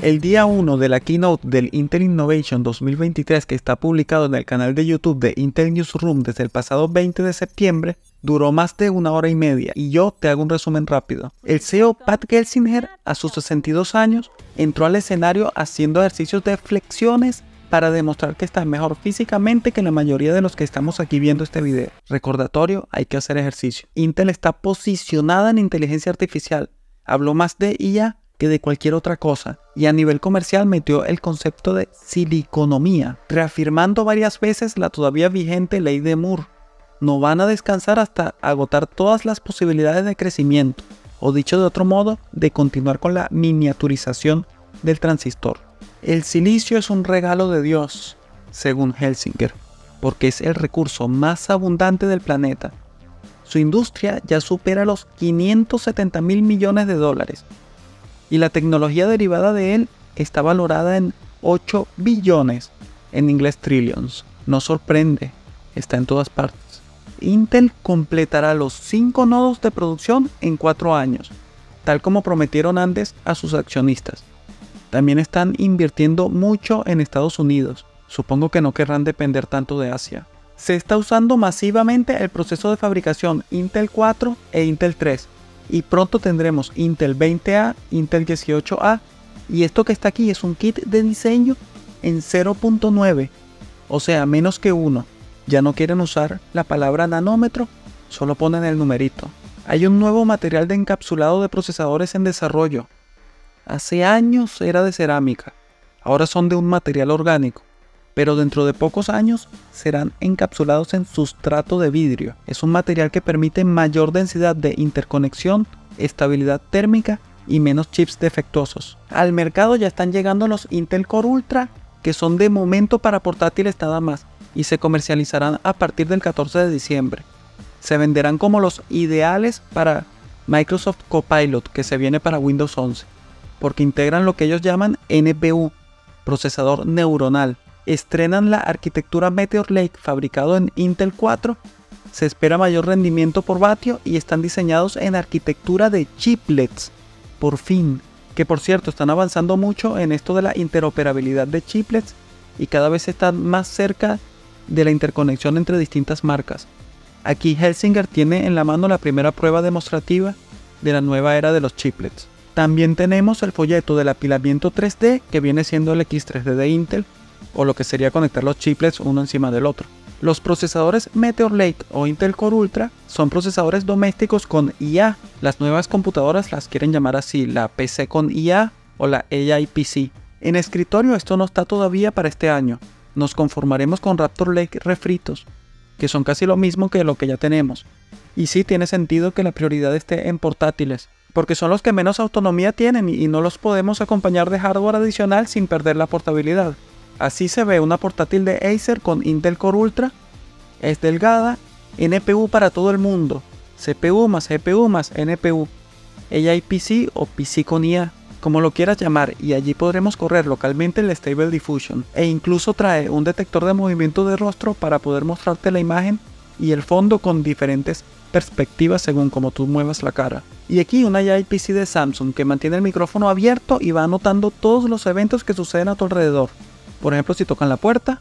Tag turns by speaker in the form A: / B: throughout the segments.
A: El día 1 de la keynote del Intel Innovation 2023, que está publicado en el canal de YouTube de Intel Newsroom desde el pasado 20 de septiembre, duró más de 1 hora y media, y yo te hago un resumen rápido. El CEO Pat Gelsinger, a sus 62 años, entró al escenario haciendo ejercicios de flexiones para demostrar que está mejor físicamente que la mayoría de los que estamos aquí viendo este video. Recordatorio, hay que hacer ejercicio. Intel está posicionada en inteligencia artificial. Habló más de IA que de cualquier otra cosa, y a nivel comercial metió el concepto de siliconomía, reafirmando varias veces la todavía vigente ley de Moore. No van a descansar hasta agotar todas las posibilidades de crecimiento, o dicho de otro modo, de continuar con la miniaturización del transistor. El silicio es un regalo de Dios, según Gelsinger, porque es el recurso más abundante del planeta. Su industria ya supera los 570.000 millones de dólares, y la tecnología derivada de él está valorada en 8 billones, en inglés trillions. No sorprende, está en todas partes. Intel completará los 5 nodos de producción en 4 años, tal como prometieron antes a sus accionistas. También están invirtiendo mucho en Estados Unidos, supongo que no querrán depender tanto de Asia. Se está usando masivamente el proceso de fabricación Intel 4 e Intel 3, y pronto tendremos Intel 20A, Intel 18A, y esto que está aquí es un kit de diseño en 0.9, o sea, menos que 1. Ya no quieren usar la palabra nanómetro, solo ponen el numerito. Hay un nuevo material de encapsulado de procesadores en desarrollo. Hace años era de cerámica, ahora son de un material orgánico, pero dentro de pocos años serán encapsulados en sustrato de vidrio. Es un material que permite mayor densidad de interconexión, estabilidad térmica y menos chips defectuosos. Al mercado ya están llegando los Intel Core Ultra, que son de momento para portátiles nada más, y se comercializarán a partir del 14 de diciembre. Se venderán como los ideales para Microsoft Copilot, que se viene para Windows 11, porque integran lo que ellos llaman NPU, procesador neuronal. Estrenan la arquitectura Meteor Lake fabricado en Intel 4, se espera mayor rendimiento por vatio y están diseñados en arquitectura de chiplets, por fin, que por cierto están avanzando mucho en esto de la interoperabilidad de chiplets y cada vez están más cerca de la interconexión entre distintas marcas. Aquí Gelsinger tiene en la mano la primera prueba demostrativa de la nueva era de los chiplets. También tenemos el folleto del apilamiento 3D, que viene siendo el X3D de Intel, o lo que sería conectar los chiplets uno encima del otro. Los procesadores Meteor Lake o Intel Core Ultra son procesadores domésticos con IA. Las nuevas computadoras las quieren llamar así, la PC con IA o la AI PC. En escritorio esto no está todavía para este año. Nos conformaremos con Raptor Lake refritos, que son casi lo mismo que lo que ya tenemos. Y sí tiene sentido que la prioridad esté en portátiles, porque son los que menos autonomía tienen y no los podemos acompañar de hardware adicional sin perder la portabilidad. Así se ve una portátil de Acer con Intel Core Ultra. Es delgada, NPU para todo el mundo, CPU más GPU más NPU, AI PC o PC con IA, como lo quieras llamar, y allí podremos correr localmente el Stable Diffusion, e incluso trae un detector de movimiento de rostro para poder mostrarte la imagen y el fondo con diferentes perspectivas según como tú muevas la cara. Y aquí una AI PC de Samsung que mantiene el micrófono abierto y va anotando todos los eventos que suceden a tu alrededor. Por ejemplo, si tocan la puerta,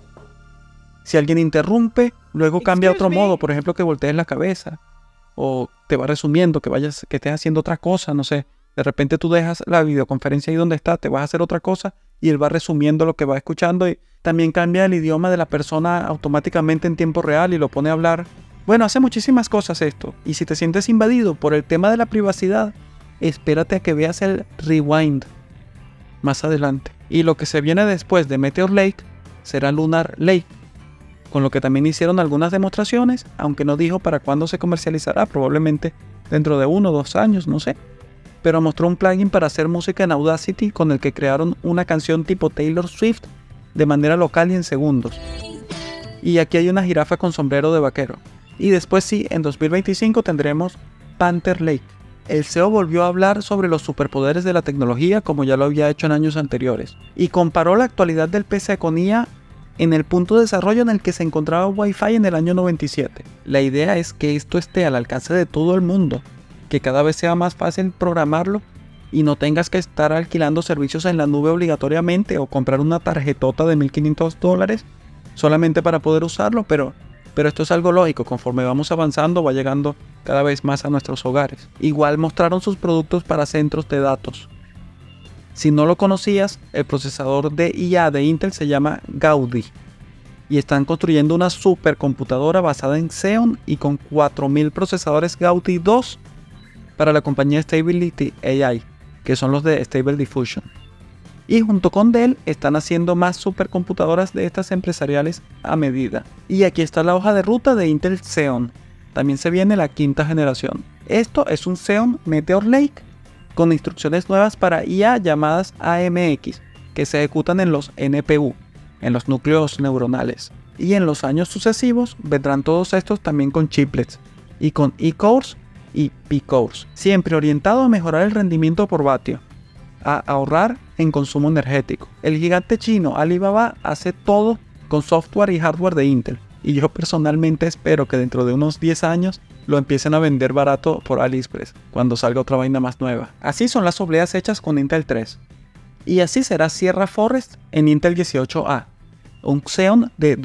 A: si alguien interrumpe, luego cambia a otro modo, por ejemplo que voltees la cabeza, o te va resumiendo que estés haciendo otra cosa, no sé. De repente tú dejas la videoconferencia ahí donde está, te vas a hacer otra cosa y él va resumiendo lo que va escuchando, y también cambia el idioma de la persona automáticamente en tiempo real y lo pone a hablar. Bueno, hace muchísimas cosas esto, y si te sientes invadido por el tema de la privacidad, espérate a que veas el rewind más adelante. Y lo que se viene después de Meteor Lake será Lunar Lake, con lo que también hicieron algunas demostraciones, aunque no dijo para cuándo se comercializará, probablemente dentro de 1 o 2 años, no sé. Pero mostró un plugin para hacer música en Audacity con el que crearon una canción tipo Taylor Swift de manera local y en segundos. Y aquí hay una jirafa con sombrero de vaquero. Y después sí, en 2025 tendremos Panther Lake. El CEO volvió a hablar sobre los superpoderes de la tecnología como ya lo había hecho en años anteriores, y comparó la actualidad del PC con IA en el punto de desarrollo en el que se encontraba Wi-Fi en el año 97. La idea es que esto esté al alcance de todo el mundo, que cada vez sea más fácil programarlo y no tengas que estar alquilando servicios en la nube obligatoriamente o comprar una tarjetota de $1.500 solamente para poder usarlo, pero esto es algo lógico, conforme vamos avanzando va llegando cada vez más a nuestros hogares. Igual mostraron sus productos para centros de datos. Si no lo conocías, el procesador de IA de Intel se llama Gaudi y están construyendo una supercomputadora basada en Xeon y con 4000 procesadores Gaudi 2 para la compañía Stability AI, que son los de Stable Diffusion. Y junto con Dell están haciendo más supercomputadoras de estas empresariales a medida. Y aquí está la hoja de ruta de Intel Xeon. También se viene la 5ª generación. Esto es un Xeon Meteor Lake con instrucciones nuevas para IA llamadas AMX, que se ejecutan en los NPU, en los núcleos neuronales. Y en los años sucesivos vendrán todos estos también con chiplets, y con E-Cores y P-Cores, siempre orientado a mejorar el rendimiento por vatio, a ahorrar en consumo energético. El gigante chino Alibaba hace todo con software y hardware de Intel, y yo personalmente espero que dentro de unos 10 años lo empiecen a vender barato por AliExpress cuando salga otra vaina más nueva. Así son las obleas hechas con Intel 3. Y así será Sierra Forest en Intel 18A, un Xeon de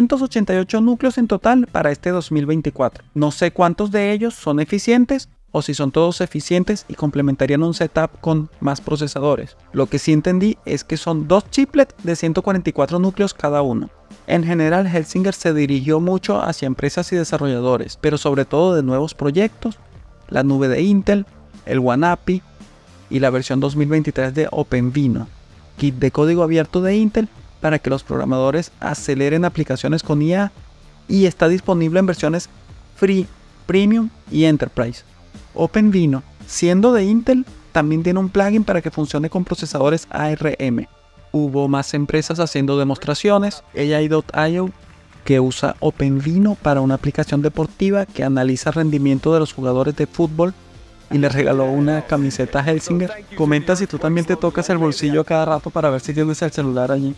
A: 288 núcleos en total para este 2024. No sé cuántos de ellos son eficientes o si son todos eficientes y complementarían un setup con más procesadores. Lo que sí entendí es que son 2 chiplets de 144 núcleos cada uno. En general, Helsinger se dirigió mucho hacia empresas y desarrolladores, pero sobre todo de nuevos proyectos, la nube de Intel, el OneAPI y la versión 2023 de OpenVINO, kit de código abierto de Intel para que los programadores aceleren aplicaciones con IA, y está disponible en versiones Free, Premium y Enterprise. OpenVINO, siendo de Intel, también tiene un plugin para que funcione con procesadores ARM. Hubo más empresas haciendo demostraciones. AI.io, que usa OpenVINO para una aplicación deportiva que analiza el rendimiento de los jugadores de fútbol, y le regaló una camiseta a Helsinger. Comenta si tú también te tocas el bolsillo a cada rato para ver si tienes el celular allí.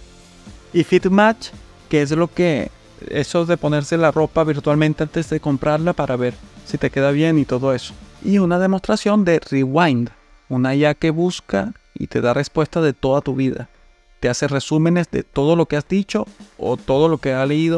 A: Y FitMatch, que es eso de ponerse la ropa virtualmente antes de comprarla para ver si te queda bien y todo eso. Y una demostración de Rewind, una IA que busca y te da respuesta de toda tu vida. Te hace resúmenes de todo lo que has dicho o todo lo que has leído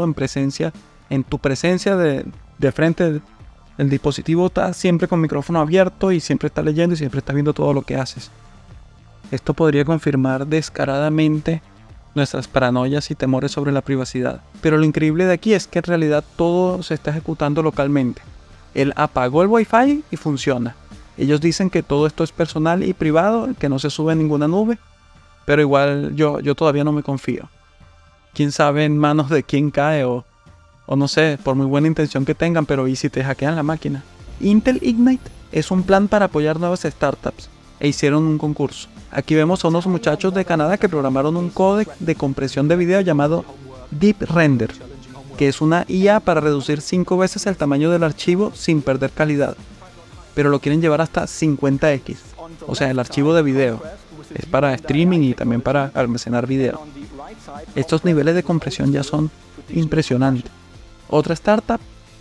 A: en tu presencia de frente. El dispositivo está siempre con micrófono abierto y siempre está leyendo y siempre está viendo todo lo que haces. Esto podría confirmar descaradamente nuestras paranoias y temores sobre la privacidad. Pero lo increíble de aquí es que en realidad todo se está ejecutando localmente. Él apagó el Wi-Fi y funciona. Ellos dicen que todo esto es personal y privado, que no se sube a ninguna nube. Pero igual yo todavía no me confío. Quién sabe en manos de quién cae o no sé, por muy buena intención que tengan, pero ¿y si te hackean la máquina? Intel Ignite es un plan para apoyar nuevas startups e hicieron un concurso. Aquí vemos a unos muchachos de Canadá que programaron un códec de compresión de video llamado Deep Render, que es una IA para reducir 5 veces el tamaño del archivo sin perder calidad, pero lo quieren llevar hasta 50x, o sea, el archivo de video. Es para streaming y también para almacenar video. Estos niveles de compresión ya son impresionantes. Otra startup,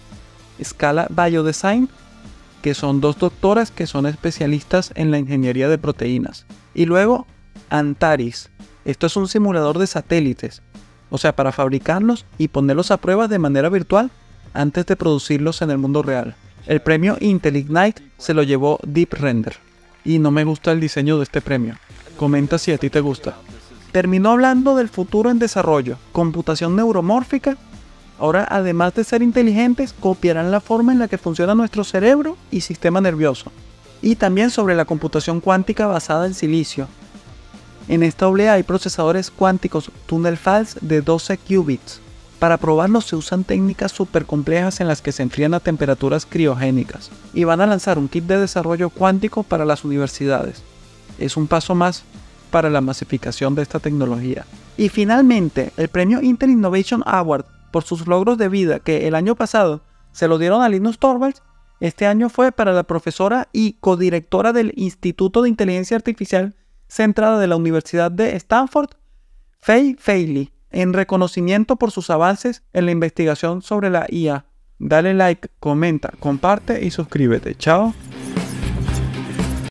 A: Scala Biodesign, que son 2 doctoras que son especialistas en la ingeniería de proteínas. Y luego Antares. Esto es un simulador de satélites, o sea, para fabricarlos y ponerlos a prueba de manera virtual antes de producirlos en el mundo real. El premio Intel Ignite se lo llevó Deep Render. Y no me gusta el diseño de este premio. Comenta si a ti te gusta. Terminó hablando del futuro en desarrollo, computación neuromórfica. Ahora, además de ser inteligentes, copiarán la forma en la que funciona nuestro cerebro y sistema nervioso. Y también sobre la computación cuántica basada en silicio. En esta oblea hay procesadores cuánticos Tunnel Fast de 12 qubits. Para probarlos se usan técnicas súper complejas en las que se enfrían a temperaturas criogénicas. Y van a lanzar un kit de desarrollo cuántico para las universidades. Es un paso más para la masificación de esta tecnología. Y finalmente, el premio Intel Innovation Award por sus logros de vida, que el año pasado se lo dieron a Linus Torvalds, este año fue para la profesora y codirectora del Instituto de Inteligencia Artificial Centrada de la Universidad de Stanford, Fei Fei, en reconocimiento por sus avances en la investigación sobre la IA. Dale like, comenta, comparte y suscríbete. Chao.